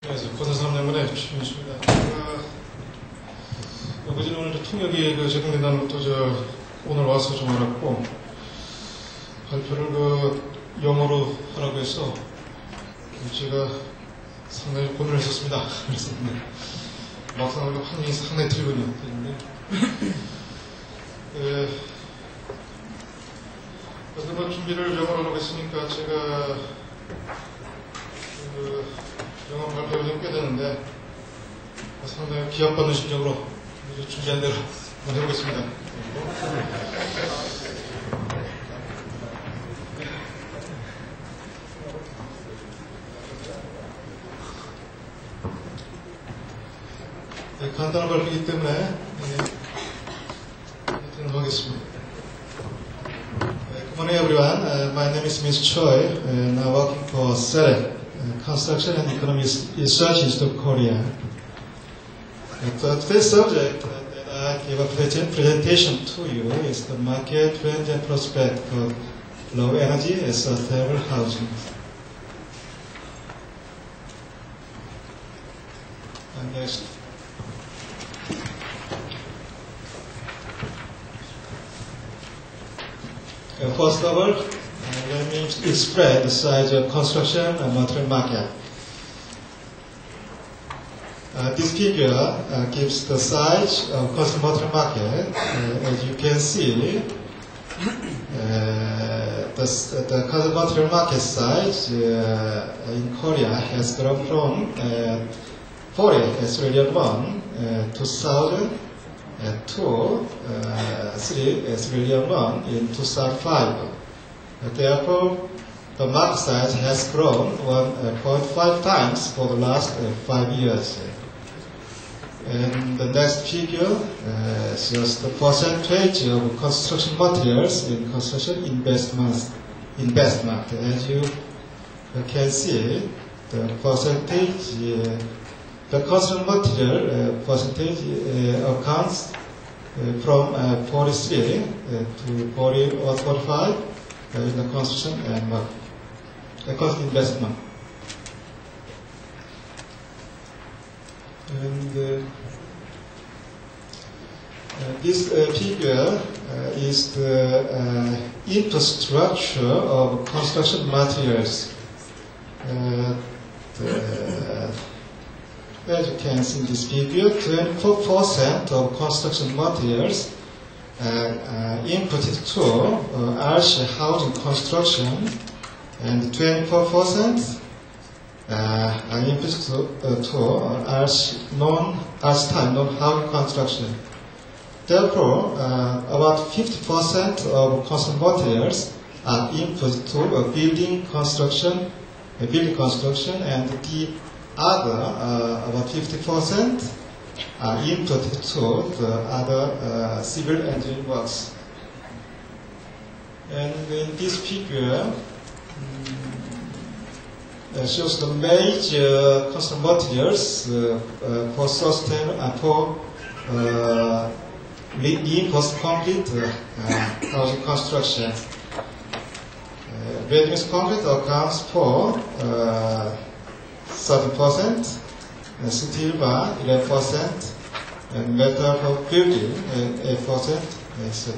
안녕하세요. 고사삼년만에 주민입니다. 어제 오늘 통역이 제공된다는 것도 오늘 와서 좀 알았고, 발표를 영어로 하라고 해서 제가 상당히 고민을 했었습니다. 그래서 막상 환경이 상당히 들거든요. 그래서 준비를 영어로 하라고 했으니까 제가 영어 발표를 좀 꽤 되는데 상당히 기합받는 심정으로 준비한 대로 한번 해보겠습니다. 네, 간단한 발표이기 때문에 하여튼 하겠습니다. Good morning everyone. My name is Ms. Choi and I'm working for SEREC, Construction and Economic Research Institute of Korea. Today's subject that I give a presentation to you is the market trend and prospect of low energy and sustainable housing. Next. First of all, let me explain the size of construction and material market. This figure gives the size of construction material market. As you can see, the construction material market size in Korea has grown from 40 trillion won 2000 to 3 trillion won in 2005. Therefore, the market size has grown 1.5 times for the last 5 years. And the next figure shows the percentage of construction materials in construction investment. As you can see, the percentage, the construction material percentage accounts from 43 to 40 or 45 in the construction and construction investment. And this figure is the infrastructure of construction materials. As you can see in this figure, 24% of construction materials inputted to RC housing construction, and 24% are inputted to RC non-housing construction. Therefore, about 50% of construction materials are input to building construction, and the other about 50% are inputted to the other civil engineering works. And in this figure shows the major construction materials for reinforced concrete housing construction. Ready-mix concrete accounts for 30%, steel bar 11%, and metal for building 8%, etc.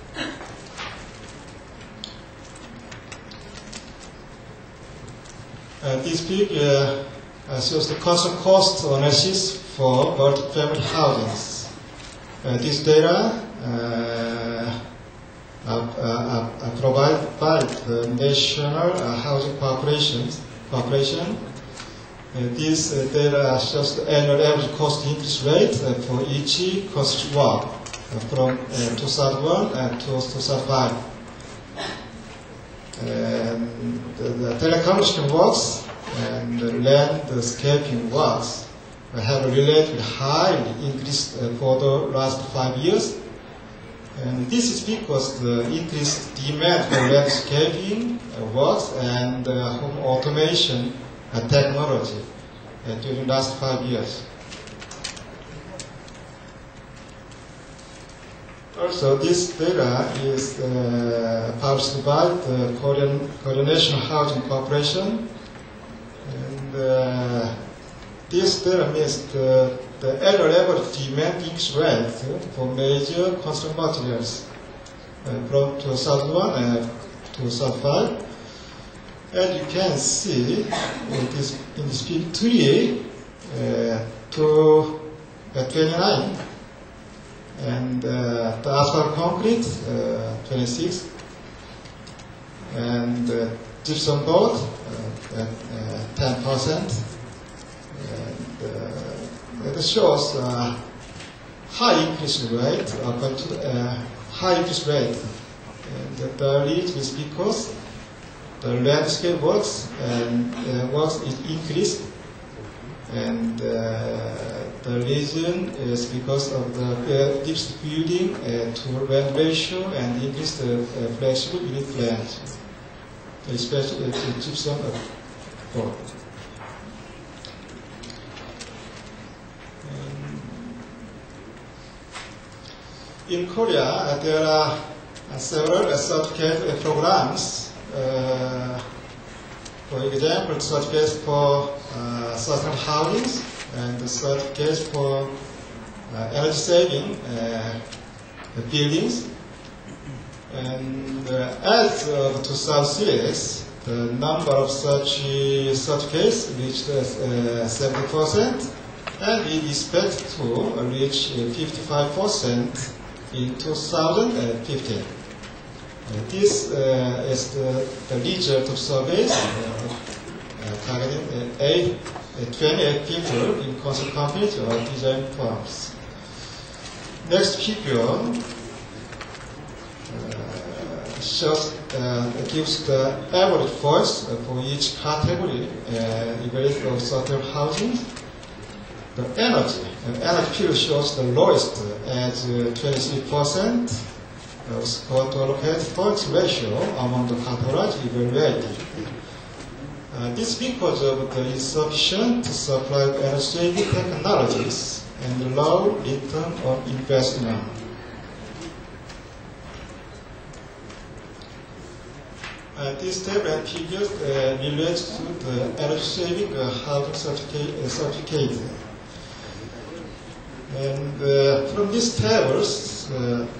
This figure shows the construction cost analysis for multi-family housings. This data are provided by the National Housing Corporation. This data shows the annual average cost increase rate for each construction work from 2001 to 2005. The telecommunication works and the landscaping works have relatively high increase for the last 5 years. And this is because the increased demand for landscaping works and home automation technology during the last 5 years. Also, this data is published by the Korean National Housing Corporation, and this data means the annual average demand increase rate for major construction materials from 2001 and 2005. And you can see in this peak 3 to 29, and the asphalt concrete 26, and gypsum board 10%. And it shows high increase rate, high increase rate. And the reason is because the landscape works and works is increased, and the reason is because of the distributing to rent ratio and increase the flexible unit plans, especially to gypsum board. In Korea, there are several certificate programs. For example, certificates for sustainable housing and certificates for energy saving buildings. And as of 2006, the number of such certificates reached 70%, and it is expected to reach 55% in 2015. This is the result of surveys targeting 28 people in construction companies or design firms. Next figure gives the average voice for each category evaluation of certain housing. The energy field shows the lowest at 23%. Score to allocate points ratio among the categories evaluated. This is because of the insufficient supply of energy-saving technologies and low return on investment. This table and figures relate to the energy-saving housing certificate. And from these tables,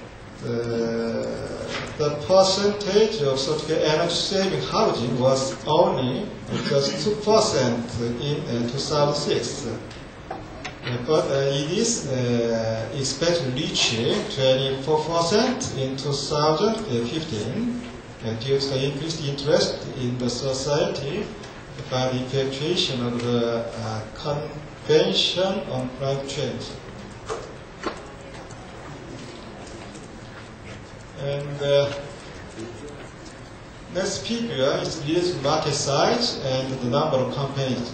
the percentage of certificate energy-saving housing was only just 2% in 2006. But it is expected to reach 24% in 2015 due to the increased interest in the society by the effectuation of the Convention on Climate Change. And next figure is related market size and the number of companies.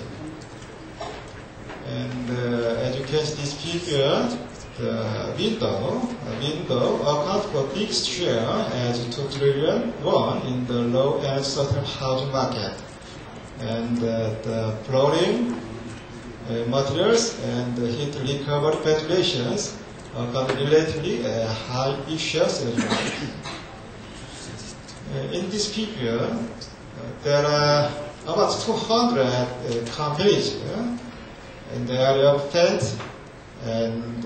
And as you can see this figure, the window accounts for biggest share as 2 trillion won in the low and certain housing market. And the flooring materials and the heat recovery ventilations are relatively high issues as well. In this figure, there are about 200 companies in the area of paint and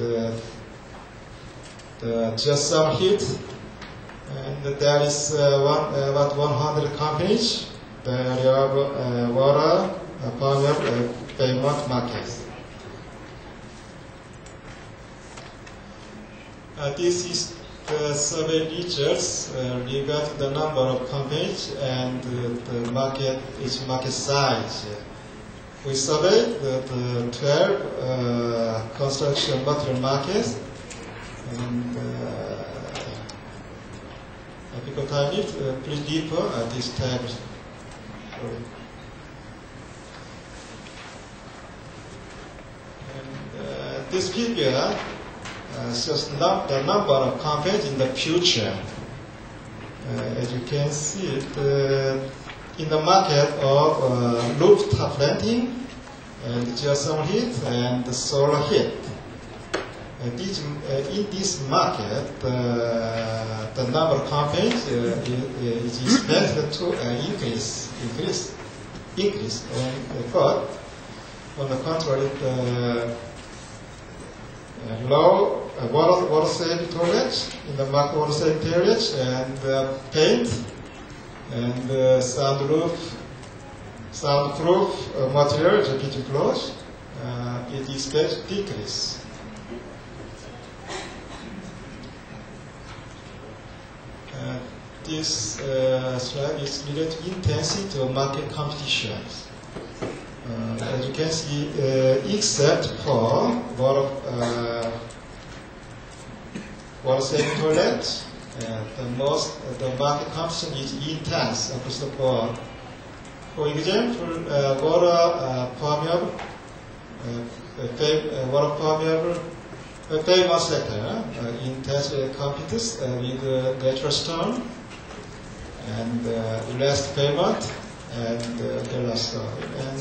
just some heat, and there is about 100 companies in the area of water, power, payment markets. This is the survey results regarding the number of companies and the market, its market size. We surveyed the 12 construction material markets, and because I need please deeper at this tab. And this figure shows the number of companies in the future. As you can see, in the market of rooftop renting and geothermal heat and solar heat. In this market, the number of companies is expected to increase. But on the contrary, the low water-saving toilets in the market water-saving toilets and paint and soundproof material, the kitchen clothes, it is decrease. This slide is related to intensity of market competitions. As you can see, except for water-saving toilets, the market competition is intense across the board. For example, water-permeable pavement sector intense competes with natural stone and elastic pavement and elastic. And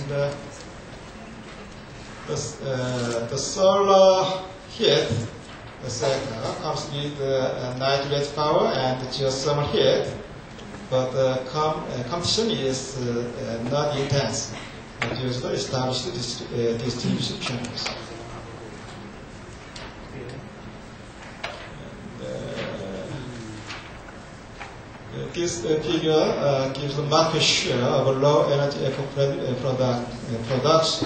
the solar heat sector comes with night-rate power and geothermal heat, but the competition is not intense due to the established distribution channels. This figure gives the market share of low energy eco products.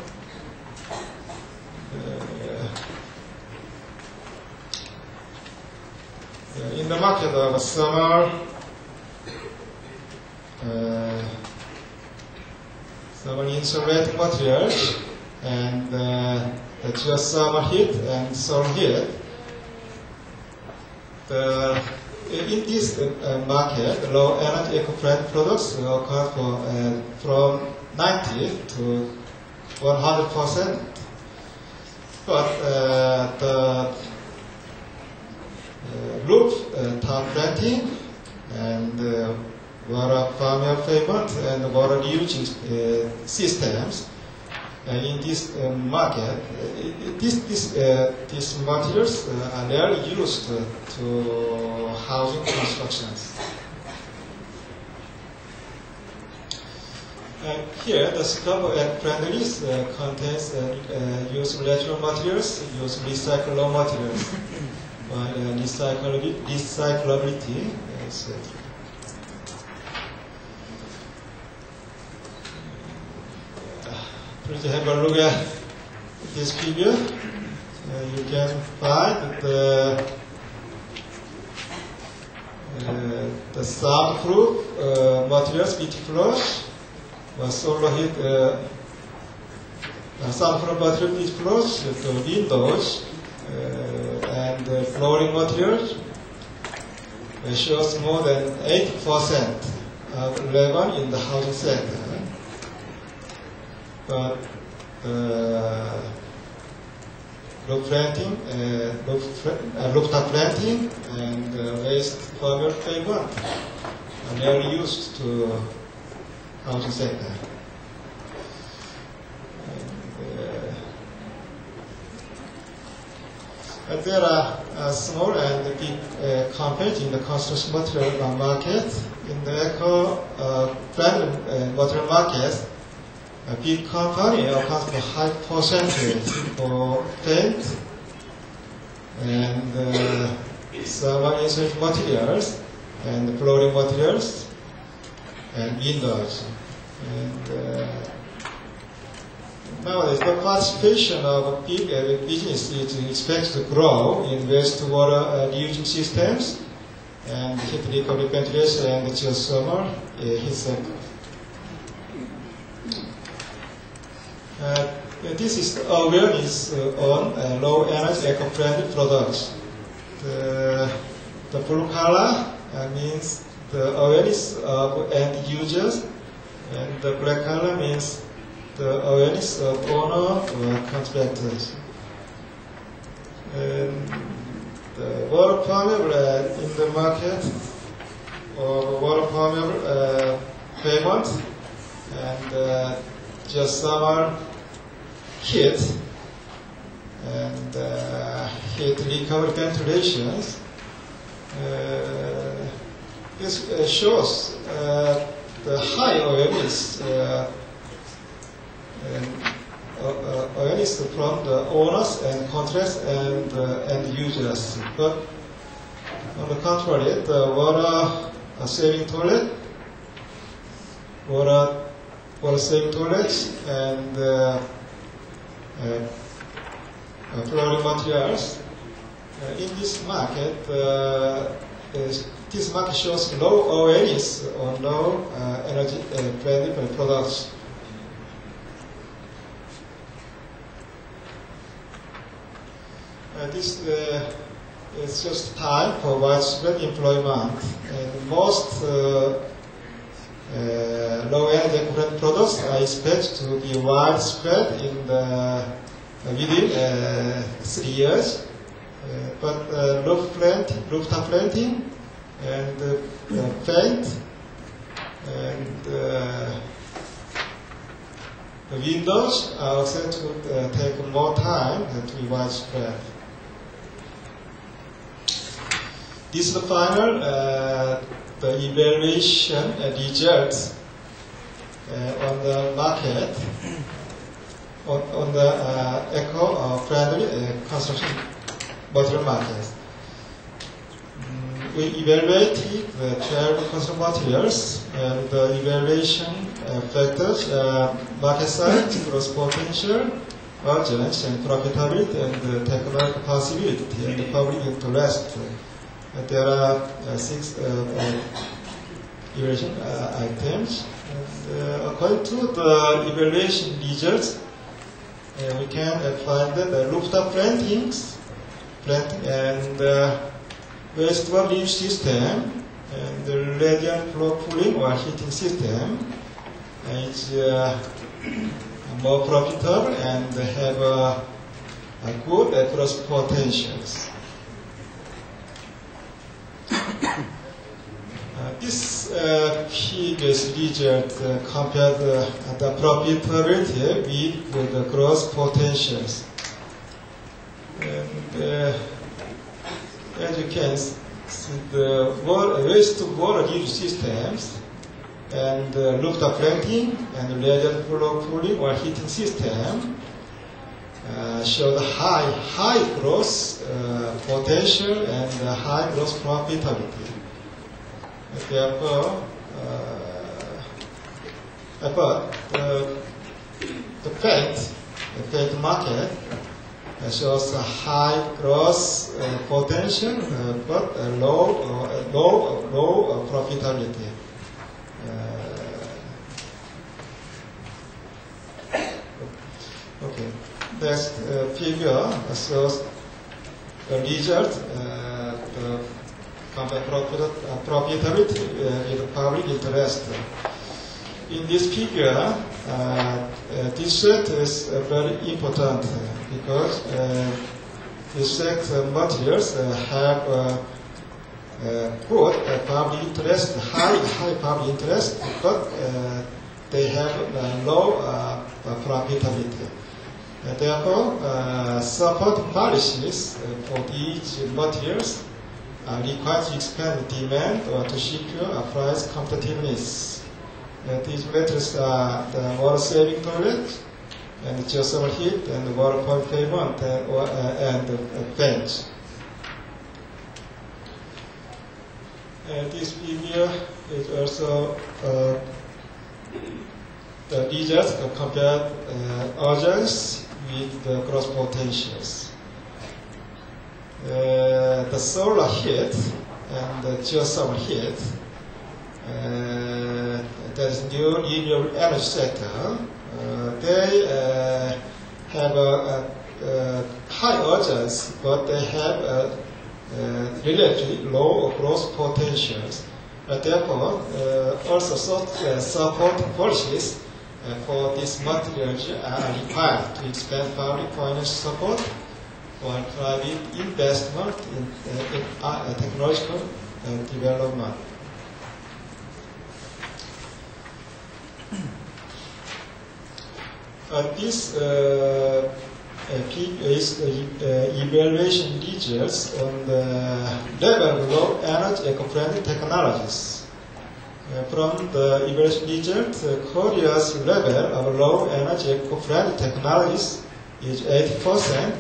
In the market of summer insulating materials and the geothermal heat and solar heat, in this market, low energy eco-friendly products account for from 90 to 100%. But the rooftop planting and water permeable pavement and water reusing systems in this market, these materials are rarely used to housing constructions. Here, the scope of friendliness contains use of natural materials, use of recycled raw materials, while recyclability, etc. Please have a look at this figure. You can find the soundproof materials, beach floors, solar heat, soundproof material beach floors, the windows, and flooring materials shows more than 80% of level in the housing sector. But rooftop planting and waste permeable pavement are rarely used to housing sector. And there are small and big companies in the construction material market. In the eco-friendly material market, a big company accounts for high percentage for paint and thermal insulating materials and flooring materials and windows. And nowadays, the participation of big business is expected to grow in wastewater reusing systems and heat recovery ventilation and geothermal heat cycle. This is awareness on low energy eco-friendly products. The blue color means the awareness of end users, and the black color means the awareness of owner or contractors. And the water permeable in the market, or water permeable pavement, and geothermal heat and heat recovery ventilations. This shows the high awareness awareness from the owners and contracts and end users. But on the contrary, the water saving toilet, water saving toilets, and flooring materials. In this market, this market shows low awareness on low energy friendly products. This is just time for widespread employment. And most low energy products are expected to be widespread in the within 3 years. But rooftop planting and paint and the windows are said to take more time to be widespread. This is the final the evaluation results on the market on the eco-friendly construction material market. We evaluated the 12 construction materials and the evaluation factors: market size, growth potential, margins, and profitability, and the technological possibility and the public interest. There are 6 evaluation items. And, according to the evaluation results, we can find that the rooftop plantings and wastewater leach system and the radiant flow cooling or heating system is more profitable and have a good growth potentials. This previous result compared the profitability with the growth potentials. And as you can see, the wastewater leach systems and rooftop planting and radiant flow cooling or heating system show the high growth potential and high growth profitability. Therefore, the paint market shows a high growth potential but a low profitability. Okay, next figure shows the result. The profitability in the public interest. In this figure, this set is very important because this set materials have good public interest, high public interest, but they have low profitability. Therefore, support policies for these materials are required to expand demand or to secure a price competitiveness. These methods are the water saving toilet and geothermal heat and the water purification and paint. This figure is also the results compared others with the growth potentials. The solar heat and the geothermal heat, that is new renewable energy sector, they have a high urgency, but they have relatively low growth potentials. Therefore, also support policies for these materials are required to expand public financial support for private investment in technological development. This is the evaluation results on the level of low energy eco-friendly technologies. From the evaluation result, Korea's level of low energy eco-friendly technologies is 80%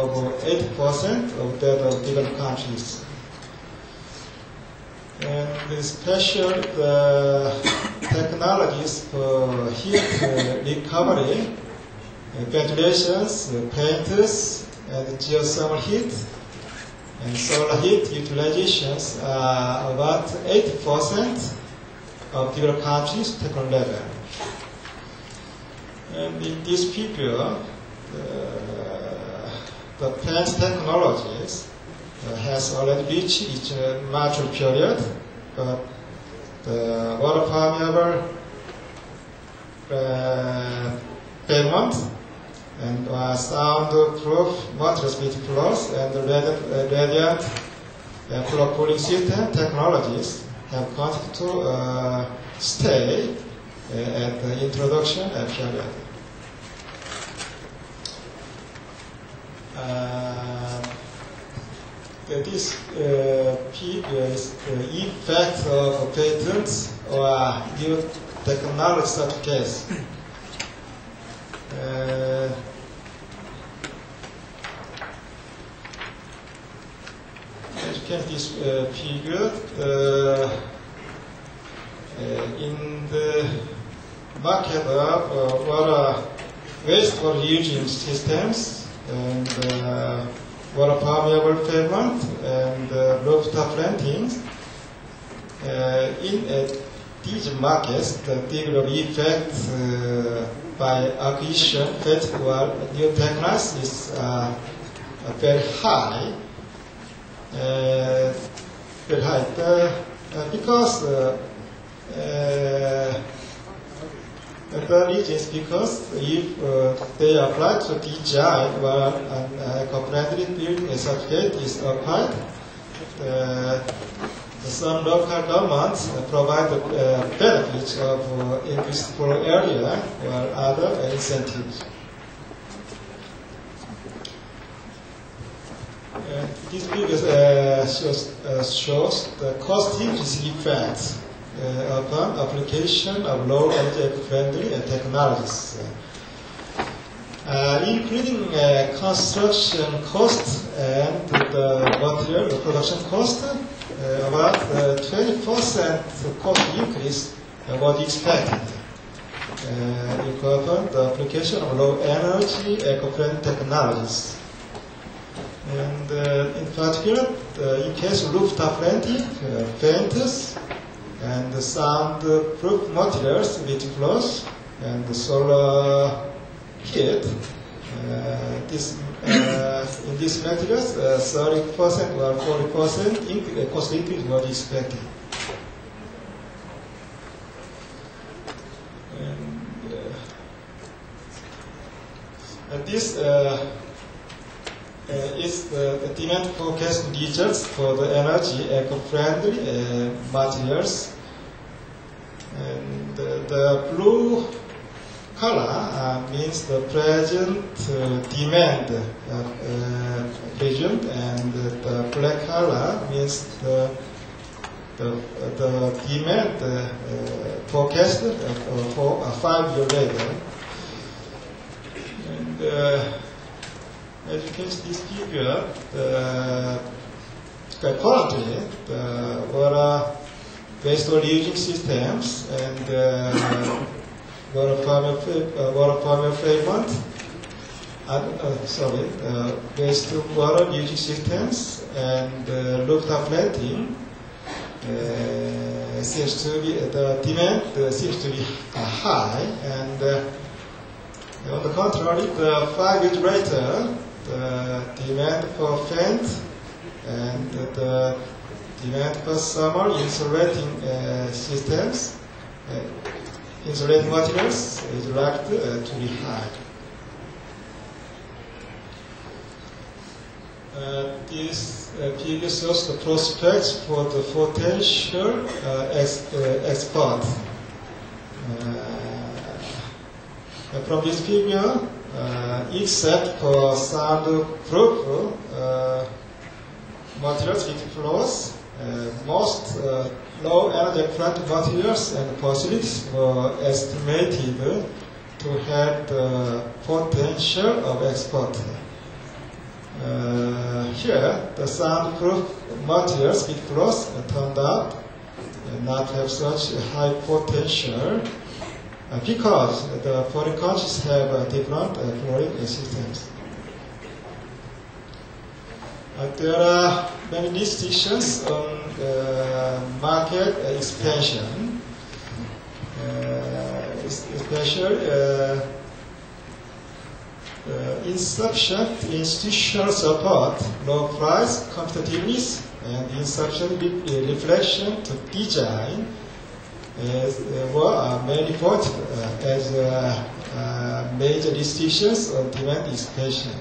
of that of developed countries. And especially the technologies for heat recovery, ventilations, paints, and geothermal heat, and solar heat utilizations are about 80% of developed countries' technical level. And in this figure, the plant technologies has already reached its mature period, but the water permeable pavement and soundproof materials with floors and radiant floor cooling system technologies have continued to stay at the introduction period. This figure is the effect of patents or new technology certificates. As you can see this figure, in the market of water wastewater reusing systems and water permeable pavement and rooftop plantings, in these markets, the degree of effect by acquisition or new technologies is very high. Because the reason is because if they apply to design where an eco-friendly building certificate is applied, some local governments provide the benefits of increased floor area or other incentives. This figure shows the cost increase effects upon application of low energy eco-friendly technologies, including construction cost and the material production cost. About 20% cost increase was expected upon the application of low energy eco-friendly technologies. And in particular, in case of rooftop planting, paints, and the soundproof materials with floors and the solar heat. In these materials, 30% or 40% cost increase was expected. And this is the demand forecast results for the energy eco-friendly materials. And the blue color means the present demand region, and the black color means the demand forecasted for a 5-year later. And as you can see this figure, currently the water wastewater reusing systems and water permeable pavement, wastewater reusing systems and rooftop planting seems to be the demand seems to be high, and on the contrary, the 5 years later, the demand for paint and the demand for summer insulating systems, insulating materials is likely to be high. This figure shows the prospects for the potential export. From this figure, except for materials with floors, most low energy plant materials and facilities were estimated to have the potential of export. Here, the soundproof materials with clothes turned out not have such a high potential because the foreign countries have different flooring systems. There are many restrictions on market expansion, especially insufficient institutional support, low price competitiveness, and insufficient reflection to design were mainly voted as major restrictions on demand expansion.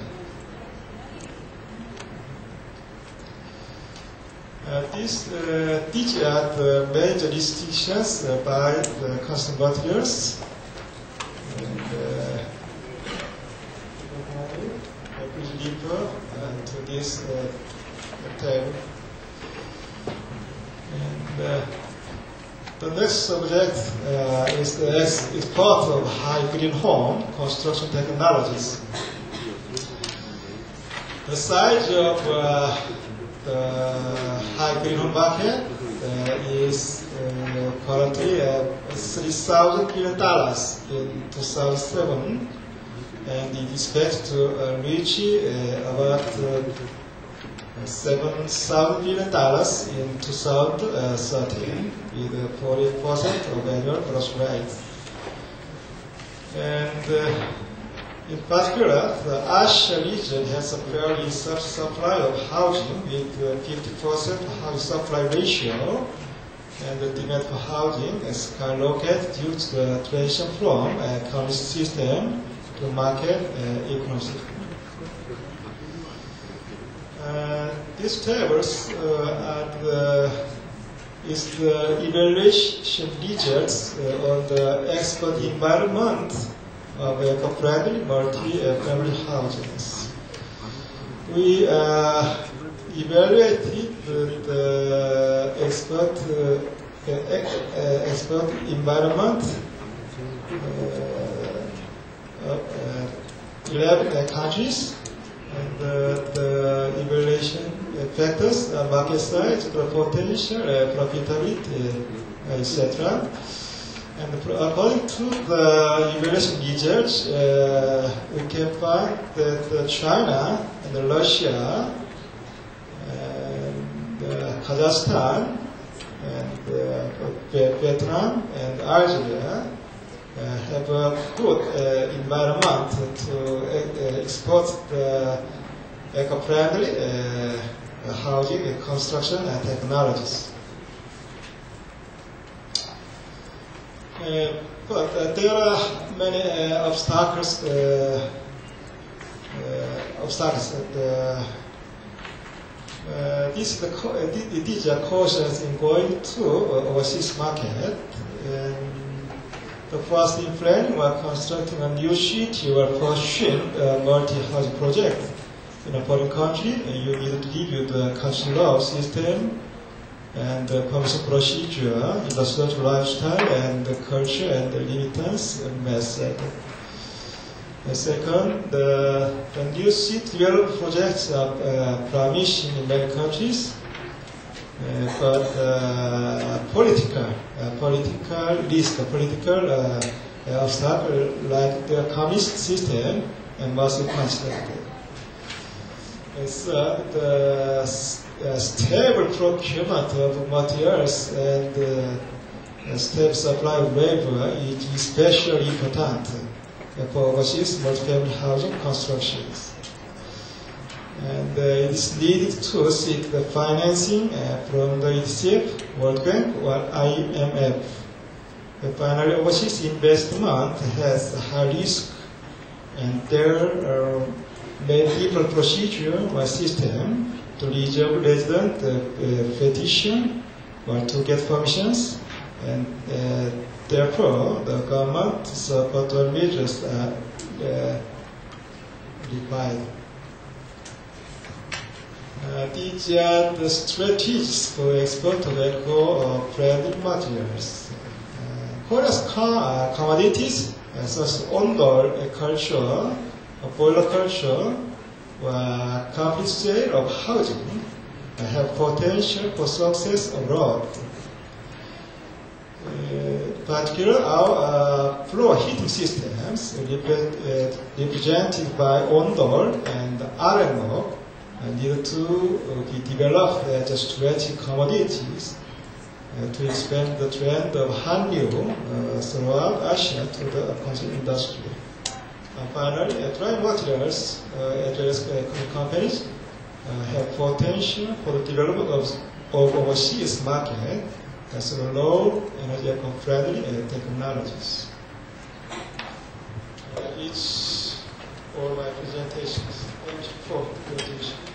These are the major restrictions by the custom materials. Deeper to this table. And the next subject is the export of high green home construction technologies. The size of the high green home market is currently $3,000 billion in 2007. And it is expected to reach about $7,000 billion in 2013 with 40% of annual growth rate. And in particular, the Asia region has a fairly substantial supply of housing with 50% housing supply ratio, and the demand for housing is skyrocketed due to the transition from a communist system to market economy. These tables is the evaluation results on the export environment of eco-friendly multi-family houses. We evaluated the export environment 11 countries, and the evaluation factors are market size, potential, profitability, etc. And according to the evaluation results, we can find that China and Russia and Kazakhstan and Vietnam and Algeria have a good environment to export the eco-friendly housing and construction and technologies. But there are many obstacles. These are cautions in going to overseas market. The first in planning while constructing a new city or pursuing a multi-housing project in a foreign country, you need to review the country law system and the permission procedure, industrial lifestyle, and the culture and the limitants method. Second, the new city development projects are promising in many countries, but political risk, political obstacle like the communist system must be considered. So the stable procurement of materials and stable supply of labor is especially important for overseas multi-family housing constructions. And it is needed to seek the financing from the EDCF, World Bank, or IMF. Finally, overseas investment has a high risk, and there are many different procedure or system to reserve resident petition or to get permissions, and therefore the government support measures are required. These are the strategies for export of eco-friendly materials. Korea's commodities such as ondol culture, boiler culture, complete sale of housing have potential for success abroad. Particularly our floor heating systems represented by ondol and iron need to be developed as strategic commodities to expand the trend of Hanyu throughout Asia to the consumer industry. Finally, dry materials as well as companies have potential for the development of overseas market through low energy eco-friendly technologies. It's all my presentations. Thank you for your attention.